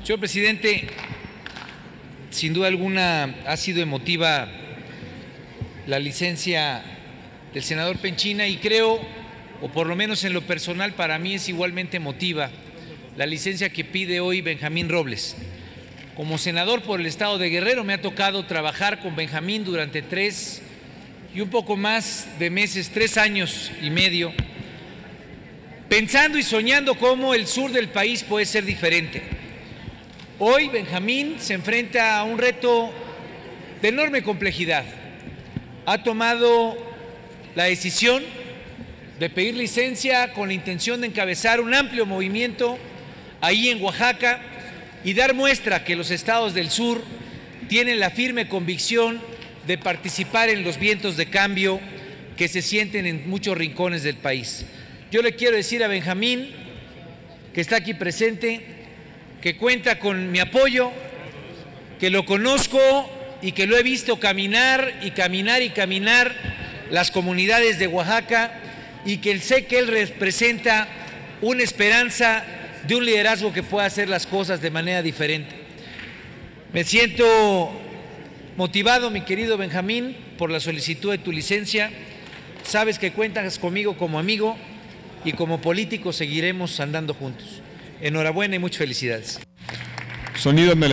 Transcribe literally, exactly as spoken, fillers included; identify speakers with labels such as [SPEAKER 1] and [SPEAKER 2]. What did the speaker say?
[SPEAKER 1] Señor presidente, sin duda alguna ha sido emotiva la licencia del senador Penchina y creo, o por lo menos en lo personal para mí es igualmente emotiva, la licencia que pide hoy Benjamín Robles. Como senador por el estado de Guerrero me ha tocado trabajar con Benjamín durante tres y un poco más de meses, tres años y medio, pensando y soñando cómo el sur del país puede ser diferente. Hoy Benjamín se enfrenta a un reto de enorme complejidad. Ha tomado la decisión de pedir licencia con la intención de encabezar un amplio movimiento ahí en Oaxaca y dar muestra que los estados del sur tienen la firme convicción de participar en los vientos de cambio que se sienten en muchos rincones del país. Yo le quiero decir a Benjamín, que está aquí presente, que cuenta con mi apoyo, que lo conozco y que lo he visto caminar y caminar y caminar las comunidades de Oaxaca y que sé que él representa una esperanza de un liderazgo que pueda hacer las cosas de manera diferente. Me siento motivado, mi querido Benjamín, por la solicitud de tu licencia. Sabes que cuentas conmigo como amigo y como político seguiremos andando juntos. Enhorabuena y muchas felicidades.
[SPEAKER 2] Sonido en el